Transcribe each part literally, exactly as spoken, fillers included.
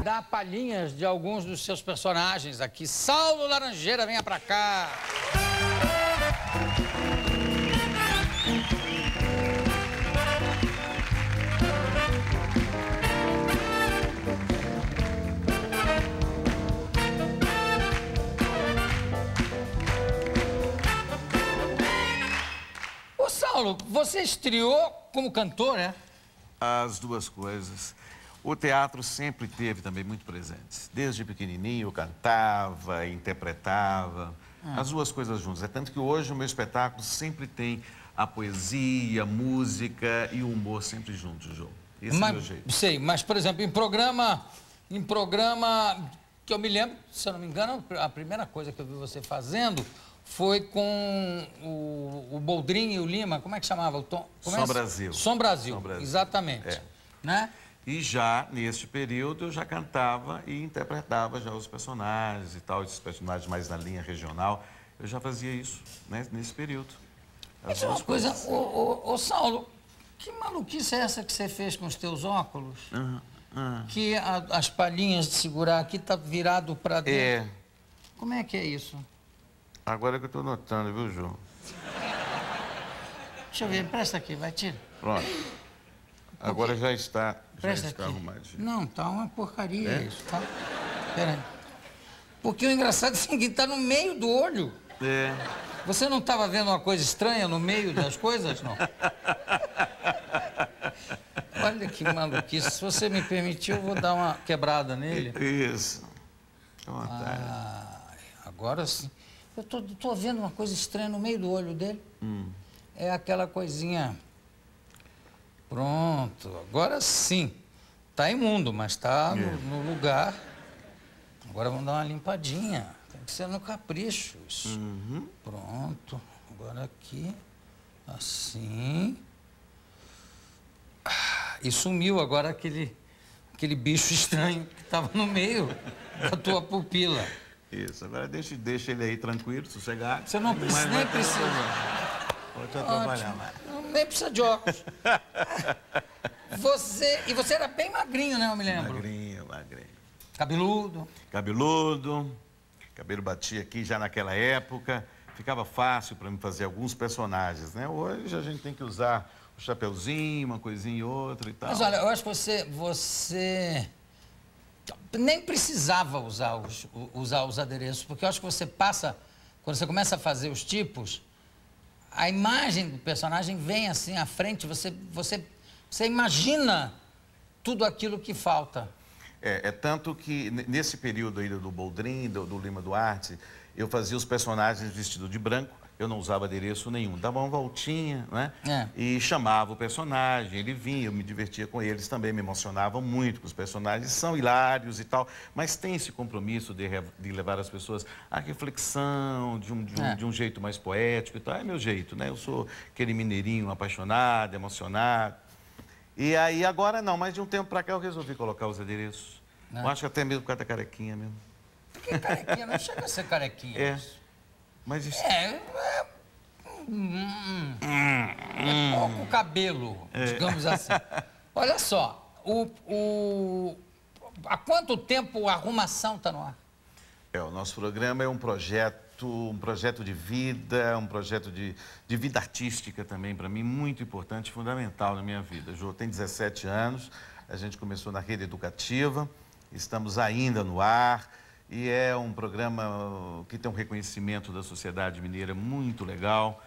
dar palhinhas de alguns dos seus personagens aqui. Saulo Laranjeira, venha pra cá. Ô, Saulo, você estreou como cantor, né? As duas coisas. O teatro sempre teve também muito presente. Desde pequenininho eu cantava, interpretava, hum. as duas coisas juntas. É tanto que hoje o meu espetáculo sempre tem a poesia, a música e o humor sempre juntos, João. Esse mas, é o meu jeito. Sei, mas, por exemplo, em programa, em programa que eu me lembro, se eu não me engano, a primeira coisa que eu vi você fazendo foi com o, o Boldrin e o Lima, como é que chamava? O Tom, Som é? Brasil. Som Brasil, Som Brasil. Exatamente. É. Né? E já, neste período, eu já cantava e interpretava já os personagens e tal, esses personagens mais na linha regional. Eu já fazia isso, né, nesse período. Mas uma coisa, ô, ô, ô, Saulo, que maluquice é essa que você fez com os teus óculos? Uhum, uhum. Que a, as palhinhas de segurar aqui tá virado para dentro. É. Como é que é isso? Agora que eu tô notando, viu, João? Deixa eu ver, presta aqui, vai, tira. Pronto. Agora já está, já Presta está aqui. arrumadinho. Não, tá uma porcaria é? isso, tá? Pera aí. Porque o engraçado é o seguinte, tá no meio do olho. É. Você não estava vendo uma coisa estranha no meio das coisas, não? Olha que maluquice. Se você me permitir, eu vou dar uma quebrada nele. Isso. À vontade. Ah, agora sim. Eu tô, tô vendo uma coisa estranha no meio do olho dele. Hum. É aquela coisinha... Pronto, agora sim. Tá imundo, mas tá no, no lugar. Agora vamos dar uma limpadinha. Tem que ser no capricho isso. Uhum. Pronto. Agora aqui. Assim. Ah, e sumiu agora aquele, aquele bicho estranho que estava no meio da tua pupila. Isso, agora deixa, deixa ele aí tranquilo, sossegado. Você não precisa, nem precisa. Pode te atrapalhar, mais. Nem precisa de óculos. Você, e você era bem magrinho, né, eu me lembro? Magrinho, magrinho. Cabeludo. Cabeludo, cabelo batia aqui já naquela época. Ficava fácil para mim fazer alguns personagens, né? Hoje a gente tem que usar o chapeuzinho, uma coisinha e outra e tal. Mas olha, eu acho que você, você nem precisava usar os, usar os adereços, porque eu acho que você passa, quando você começa a fazer os tipos, a imagem do personagem vem assim à frente, você, você, você imagina tudo aquilo que falta. É, é tanto que nesse período aí do Boldrin, do, do Lima Duarte, eu fazia os personagens vestidos de branco, eu não usava adereço nenhum, dava uma voltinha, né? É. E chamava o personagem, ele vinha, eu me divertia com eles também, me emocionava muito com os personagens, são hilários e tal, mas tem esse compromisso de, de levar as pessoas à reflexão, de um, de, um, é. de um jeito mais poético e tal, é meu jeito, né? Eu sou aquele mineirinho apaixonado, emocionado. E aí agora não, mas de um tempo pra cá eu resolvi colocar os adereços. É. Eu acho que até mesmo por causa da carequinha mesmo. Por que carequinha? Não chega a ser carequinha. É. Mas isso... É, é, hum, hum, é pouco cabelo, é. digamos assim. Olha só, o, o, há quanto tempo a Arrumação está no ar? É, o nosso programa é um projeto, um projeto de vida, um projeto de, de vida artística também, para mim, muito importante, fundamental na minha vida. Jô, tem dezessete anos, a gente começou na rede educativa, estamos ainda no ar. E é um programa que tem um reconhecimento da sociedade mineira muito legal.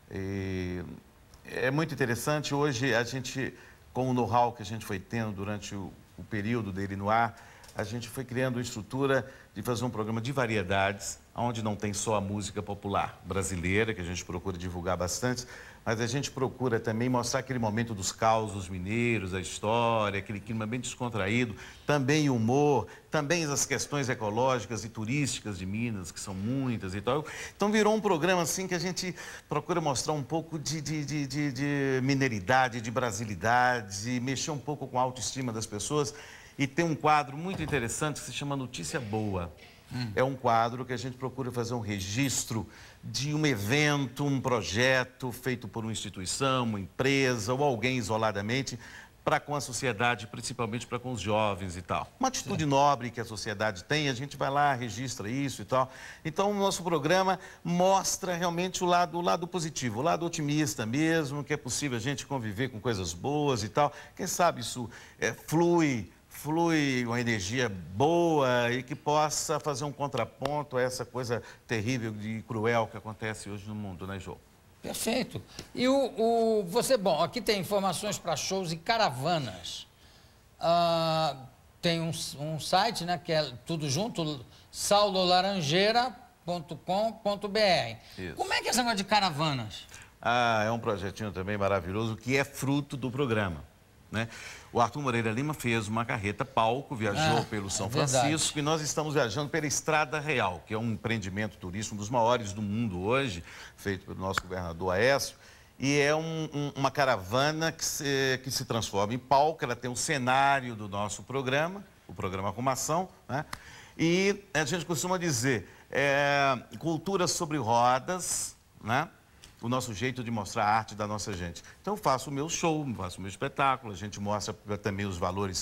E é muito interessante. Hoje, a gente, com o know-how que a gente foi tendo durante o, o período dele no ar, a gente foi criando uma estrutura de fazer um programa de variedades, onde não tem só a música popular brasileira, que a gente procura divulgar bastante, mas a gente procura também mostrar aquele momento dos causos mineiros, a história, aquele clima bem descontraído, também humor, também as questões ecológicas e turísticas de Minas, que são muitas e tal. Então virou um programa assim que a gente procura mostrar um pouco de, de, de, de, de mineiridade, de brasilidade, mexer um pouco com a autoestima das pessoas. E tem um quadro muito interessante que se chama Notícia Boa. Hum. É um quadro que a gente procura fazer um registro de um evento, um projeto feito por uma instituição, uma empresa ou alguém isoladamente, para com a sociedade, principalmente para com os jovens e tal. Uma atitude nobre que a sociedade tem, a gente vai lá, registra isso e tal. Então, o nosso programa mostra realmente o lado, o lado positivo, o lado otimista mesmo, que é possível a gente conviver com coisas boas e tal. Quem sabe isso é, flui, flui uma energia boa e que possa fazer um contraponto a essa coisa terrível e cruel que acontece hoje no mundo, né, Jô? Perfeito. E o, o, você, bom, aqui tem informações para shows e caravanas. Ah, tem um, um site, né, que é tudo junto, saulo laranjeira ponto com ponto br. Como é que é esse negócio de caravanas? Ah, é um projetinho também maravilhoso que é fruto do programa, né? O Arthur Moreira Lima fez uma carreta palco, viajou ah, pelo São é Francisco e nós estamos viajando pela Estrada Real, que é um empreendimento turístico um dos maiores do mundo hoje, feito pelo nosso governador Aécio, e é um, um, uma caravana que se, que se transforma em palco, ela tem um cenário do nosso programa, o programa Arrumação, né? E a gente costuma dizer, é, cultura sobre rodas, né? O nosso jeito de mostrar a arte da nossa gente. Então, eu faço o meu show, faço o meu espetáculo, a gente mostra também os valores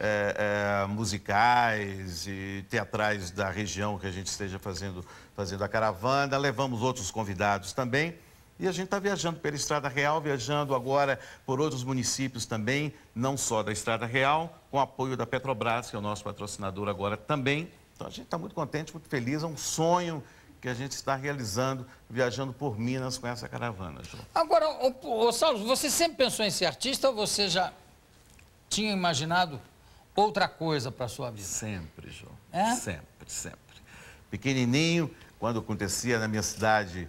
é, é, musicais e teatrais da região que a gente esteja fazendo, fazendo a caravana, levamos outros convidados também, e a gente está viajando pela Estrada Real, viajando agora por outros municípios também, não só da Estrada Real, com apoio da Petrobras, que é o nosso patrocinador agora também. Então, a gente está muito contente, muito feliz, é um sonho que a gente está realizando, viajando por Minas com essa caravana, João. Agora, ô, ô, Saulo, você sempre pensou em ser artista ou você já tinha imaginado outra coisa para a sua vida? Sempre, João. É? Sempre, sempre. Pequenininho, quando acontecia na minha cidade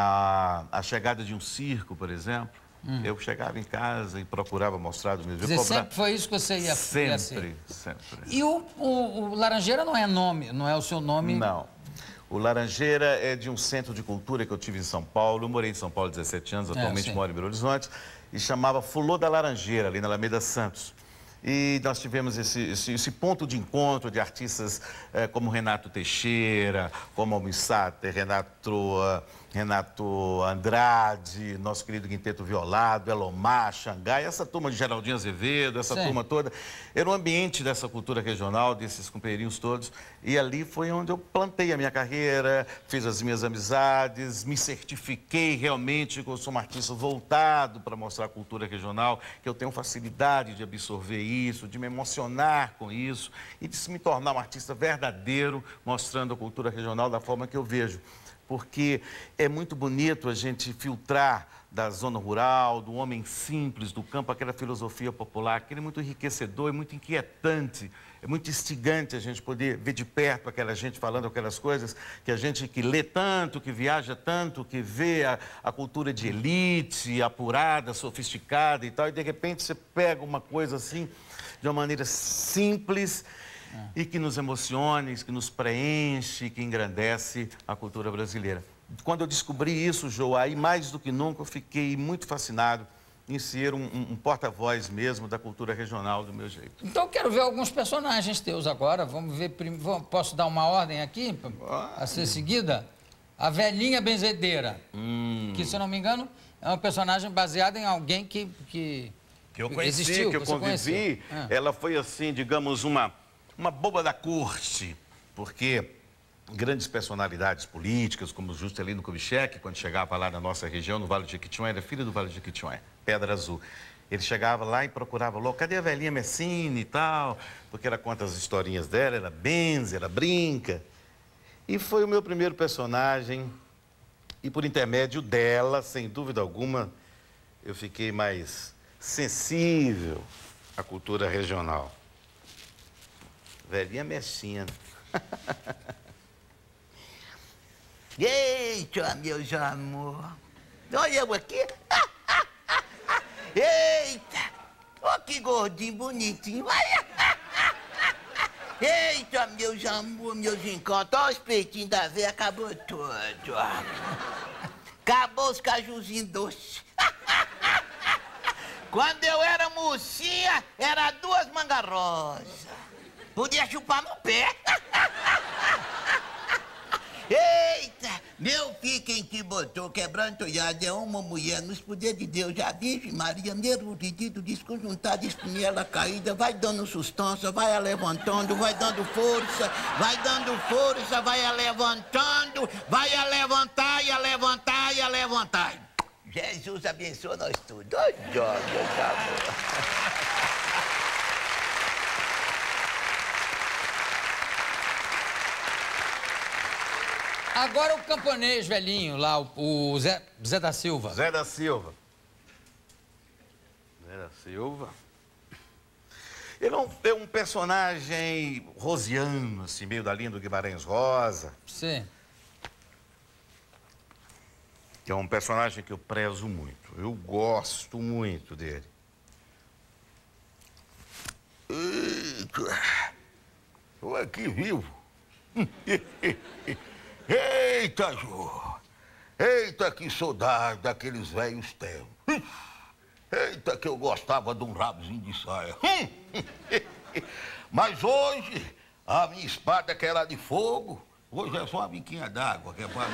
a, a chegada de um circo, por exemplo, hum. eu chegava em casa e procurava mostrar dos meus... Quer dizer, sempre foi isso que você ia, sempre, ia ser? Sempre, sempre. E o, o, o Laranjeira não é nome, não é o seu nome? Não. O Laranjeira é de um centro de cultura que eu tive em São Paulo. Eu morei em São Paulo há dezessete anos, atualmente é, moro em Belo Horizonte, e chamava Fulô da Laranjeira, ali na Alameda Santos. E nós tivemos esse, esse, esse ponto de encontro de artistas eh, como Renato Teixeira, como Almissáter, Renato, Renato Andrade, nosso querido Quinteto Violado, Elomar, Xangai, essa turma de Geraldinho Azevedo, essa Sim. turma toda. Era o ambiente dessa cultura regional, desses companheirinhos todos. E ali foi onde eu plantei a minha carreira, fiz as minhas amizades, me certifiquei realmente que eu sou um artista voltado para mostrar a cultura regional, que eu tenho facilidade de absorver isso, de me emocionar com isso e de se me tornar um artista verdadeiro, mostrando a cultura regional da forma que eu vejo. Porque é muito bonito a gente filtrar da zona rural, do homem simples, do campo, aquela filosofia popular, que é muito enriquecedor, é muito inquietante, é muito instigante a gente poder ver de perto aquela gente falando aquelas coisas, que a gente que lê tanto, que viaja tanto, que vê a, a cultura de elite, apurada, sofisticada e tal, e de repente você pega uma coisa assim, de uma maneira simples, e que nos emocione, que nos preenche, que engrandece a cultura brasileira. Quando eu descobri isso, Jô, aí mais do que nunca eu fiquei muito fascinado em ser um, um, um porta-voz mesmo da cultura regional do meu jeito. Então eu quero ver alguns personagens teus agora. Vamos ver, prim... posso dar uma ordem aqui ah. a ser seguida? A Velhinha Benzedeira, hum. que, se eu não me engano, é um personagem baseado em alguém que... Que, que eu conheci, existiu, que eu convivi. Ah. Ela foi assim, digamos, uma... uma boba da corte, porque grandes personalidades políticas, como Juscelino Kubitschek, quando chegava lá na nossa região, no Vale do Jequitinhonha, era filho do Vale do Jequitinhonha, Pedra Azul. Ele chegava lá e procurava logo, cadê a velhinha Messina e tal? Porque ela conta as historinhas dela, ela benze, ela brinca. E foi o meu primeiro personagem, e por intermédio dela, sem dúvida alguma, eu fiquei mais sensível à cultura regional. Velhinha Messinha. Eita, meu amor. Olha eu aqui. Eita. Ó, que gordinho bonitinho. Eita, meus amor, meus encantos. Olha os peitinhos da veia, acabou tudo. Acabou os cajuzinhos doces. Quando eu era mocinha, era duas mangas rosas. Podia chupar no pé. Eita, Meu filho, quem te botou quebrando toalhada é uma mulher, nos poderes de Deus, a Virgem Maria, neurodidido, desconjuntada, espinhela caída, vai dando sustância, vai a levantando, vai dando força, vai dando força, vai a levantando, vai a levantar, e a levantar, e a levantar. Jesus abençoa nós todos. Ô, Jó, meu amor. Agora o camponês velhinho lá, o, o Zé, Zé da Silva. Zé da Silva. Zé da Silva. Ele é um, é um personagem rosiano, assim, meio da linha do Guimarães Rosa. Sim. Que é um personagem que eu prezo muito. Eu gosto muito dele. Eita! Estou aqui vivo. Eita, Jô! Eita, que saudade daqueles velhos tempos. Eita, que eu gostava de um rabozinho de saia. Mas hoje, a minha espada, que era de fogo, hoje é só uma biquinha d'água. Que é pra...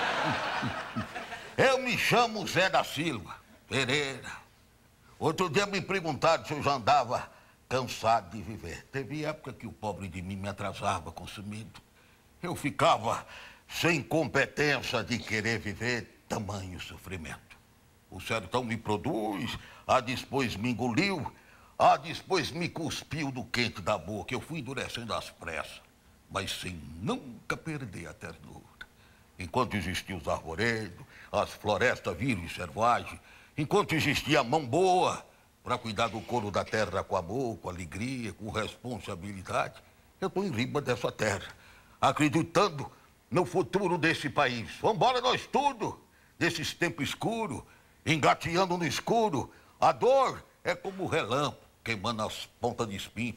Eu me chamo Zé da Silva Pereira. Outro dia me perguntaram se eu já andava cansado de viver. Teve época que o pobre de mim me atrasava consumido. Eu ficava sem competência de querer viver tamanho sofrimento. O sertão me produz, a depois me engoliu, a depois me cuspiu do quente da boca. Eu fui endurecendo às pressas, mas sem nunca perder a ternura. Enquanto existiam os arvoredos, as florestas virgens selvagens, enquanto existia a mão boa para cuidar do couro da terra com amor, com alegria, com responsabilidade, eu estou em riba dessa terra, acreditando no futuro desse país. Vamos embora nós tudo, desses tempos escuros, engateando no escuro. A dor é como o relâmpago queimando as pontas de espinho.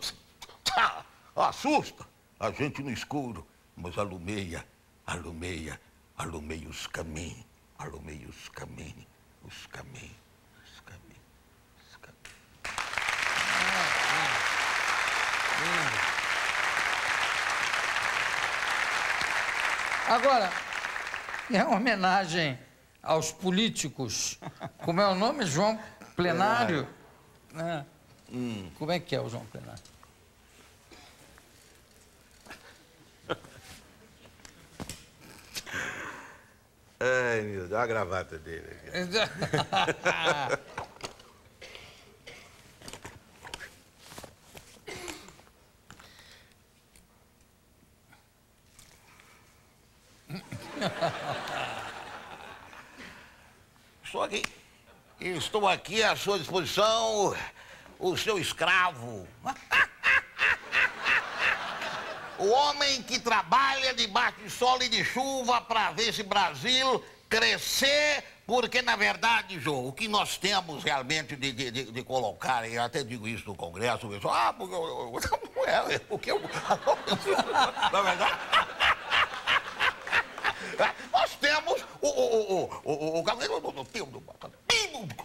Assusta a gente no escuro, mas alumeia, alumeia, alumeia os caminhos, alumeia os caminhos, os caminhos, os caminhos, os caminhos. Agora, é uma homenagem aos políticos. Como é o nome? João Plenário? É. Hum. Como é que é o João Plenário? Ai, meu Deus, olha a gravata dele aqui. Estou aqui, estou aqui à sua disposição, o seu escravo. O homem que trabalha debaixo de sol e de chuva para ver esse Brasil crescer, porque, na verdade, Jô, o que nós temos realmente de, de, de, de colocar, eu até digo isso no Congresso, o pessoal, ah, porque eu, eu, não é, porque eu... Na verdade... Nós temos o... o, o, o, o, o cabelo do tempo do... Pimo do...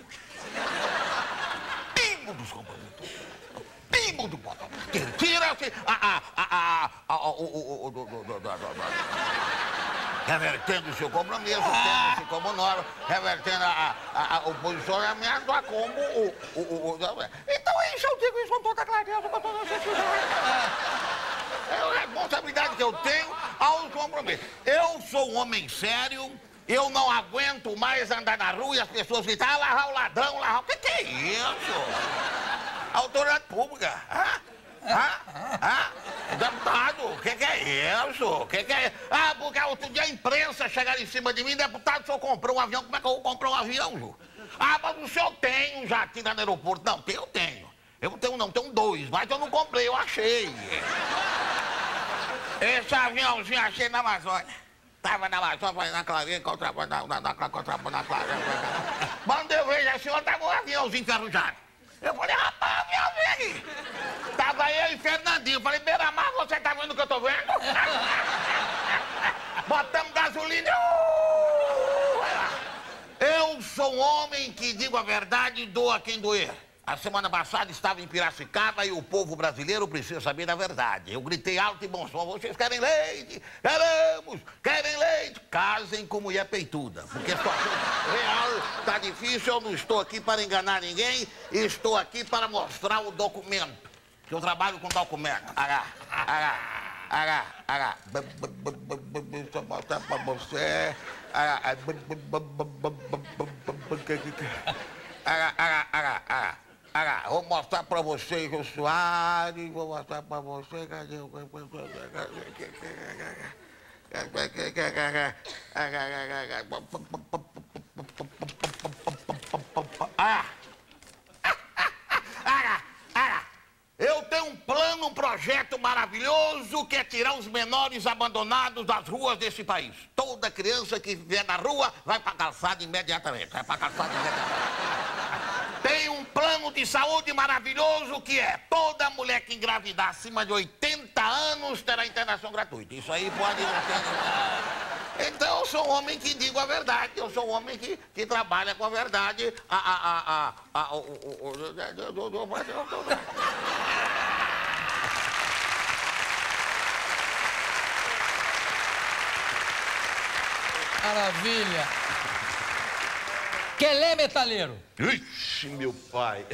Pimo dos companheiros. Pimo do... Tira-se a... a... a... a... o... o... o... revertendo o seu compromisso, tendo-se como norma, revertendo a, a, a, o posicionamento a como o, o, o, o... Então é isso, eu digo isso com toda clareza, com toda certeza. É a responsabilidade que eu tenho aos compromissos. Eu sou um homem sério, eu não aguento mais andar na rua e as pessoas gritarem, ah, lá, o ladrão, lá, o que que é isso? Autoridade pública, hã? Ah, ah, deputado, o que, que é isso? O que, que é isso? Ah, porque outro dia a imprensa chegaram em cima de mim, deputado, o senhor comprou um avião, como é que eu vou comprar um avião, Ju? Ah, mas o senhor tem um jatinho lá no aeroporto. Não, eu tenho. Eu não tenho, não, tenho dois, mas eu não comprei, eu achei. Esse aviãozinho achei na Amazônia. Tava na Amazônia, na Clarinha, contrabando, na, na, na, contrabando, na Clarinha. Quando eu vejo a senhora, tava um aviãozinho enferrujado. Eu falei, rapaz, aviãozinho aqui. Tava eu e Fernandinho. Falei, Beira-Mar, você tá vendo o que eu tô vendo? Botamos gasolina. Uh, eu sou um homem que digo a verdade e dou a quem doer. A semana passada estava em Piracicaba e o povo brasileiro precisa saber da verdade. Eu gritei alto e bom som, vocês querem leite? Queremos! Querem leite? Casem com mulher peituda, porque a situação real está difícil, eu não estou aqui para enganar ninguém, estou aqui para mostrar o documento, que eu trabalho com documento. Ará, ará, ará, ará. Deixa eu mostrar para você. Ará, ará, ará, ará, ará. Ah, vou mostrar pra vocês o Soares, vou mostrar pra vocês, cadê o... Ah! Eu tenho um plano, um projeto maravilhoso que é tirar os menores abandonados das ruas desse país. Toda criança que vier na rua vai pra calçada imediatamente, vai pra calçada imediatamente. Tem um plano de saúde maravilhoso que é toda mulher que engravidar acima de oitenta anos terá internação gratuita. Isso aí pode não ter... Então eu sou um homem que digo a verdade, eu sou um homem que, que trabalha com a verdade. A, a, a, a, a, o, o, o, Maravilha. Quelé metaleiro. Ixi, meu pai.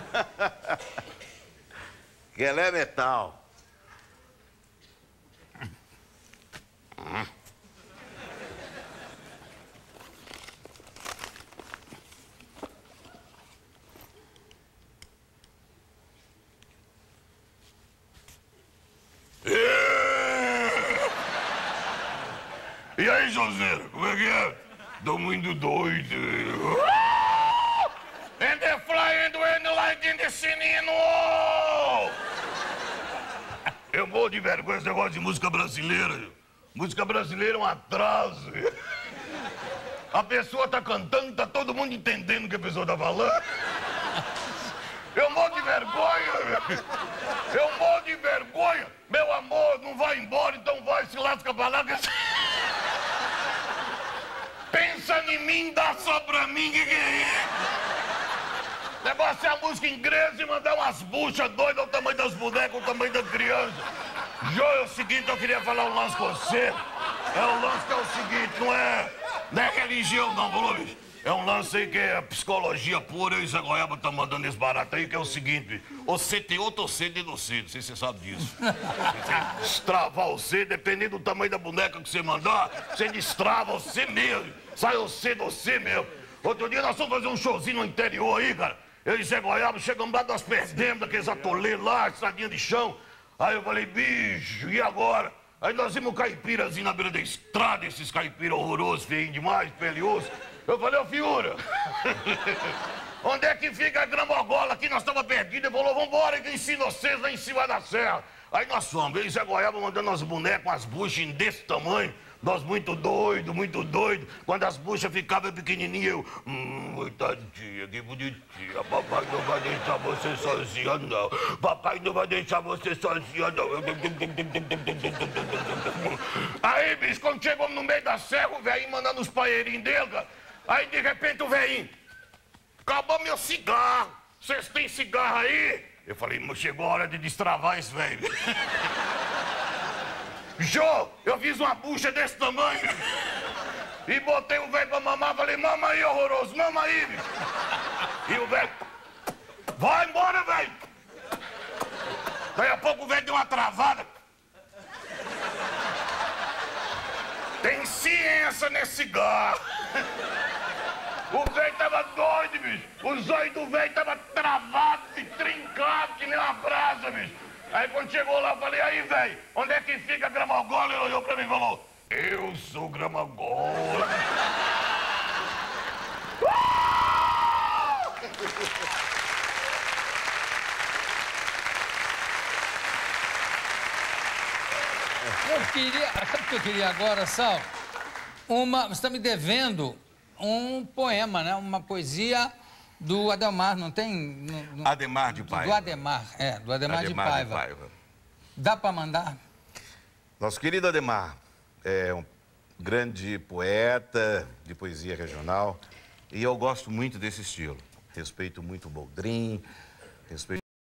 Quelé metal. E aí, Joseira, como é que é? Tô muito doido. And the flying and like in the sinino! Eu morro de vergonha com esse negócio de música brasileira. Música brasileira é um atraso. A pessoa tá cantando, tá todo mundo entendendo o que a pessoa tá falando. Eu morro de vergonha. Eu morro de vergonha. Meu amor, não vai embora, então vai, se lasca pra lá. Pensa em mim, dá só pra mim, que que é isso? Negócio é a música inglesa e mandar umas buchas doidas ao tamanho das bonecas, ao tamanho da criança. Jô, é o seguinte, eu queria falar um lance com você. É um lance que é o seguinte, não é, não é religião não, falou, bicho? É um lance aí que é psicologia pura, e o Zé Goiaba tá mandando esse barato aí, que é o seguinte, bicho. Você tem outro sede no C, não sei se você sabe disso. Você destravar o C, dependendo do tamanho da boneca que você mandar, você destrava o C mesmo. Sai o C do C mesmo. Outro dia nós fomos fazer um showzinho no interior aí, cara. Eu e Zé Goiaba chegamos lá, nós perdemos daqueles atoleiros lá, estradinha de chão. Aí eu falei, bicho, e agora? Aí nós vimos um caipirazinho na beira da estrada, esses caipiras horrorosos, feinhos demais, peliosos. Eu falei, ô Fiura, onde é que fica a gramogola aqui? Nós estamos perdidos. Ele falou, vambora, que eu ensino vocês lá em cima da serra. Aí nós fomos, eu e Zé Goiaba mandando umas bonecas, umas buchas desse tamanho. Nós muito doido, muito doido. Quando as buchas ficavam pequenininhas, eu... Hum, tadinha, que bonitinha. Papai não vai deixar você sozinha, não. Papai não vai deixar você sozinha, não. Aí, bicho, quando chegamos no meio da serra, o velhinho mandando os paeirinhos dele, cara. Aí, de repente, o velhinho... Acabou meu cigarro. Vocês têm cigarro aí? Eu falei, mas chegou a hora de destravar esse velho. Jô, eu fiz uma bucha desse tamanho e botei o velho pra mamar, falei, mama aí, horroroso, mama aí, bicho. E o velho, vai embora, velho. Daí a pouco o velho deu uma travada. Tem ciência nesse cigarro. O velho tava doido, bicho. O zóio do velho tava travado e trincado que nem uma brasa, bicho. Aí quando chegou lá, eu falei, aí, velho, onde é que fica a gramogola? Ele olhou pra mim e falou, eu sou gramogola. Eu queria, sabe o que eu queria agora, Sal? Uma, você está me devendo um poema, né? Uma poesia do Ademar, não tem? No, no, Ademar de Paiva. Do Ademar, é, do Ademar, Ademar de, Paiva. de Paiva. Dá para mandar? Nosso querido Ademar é um grande poeta de poesia regional e eu gosto muito desse estilo. respeito muito o Boldrin, respeito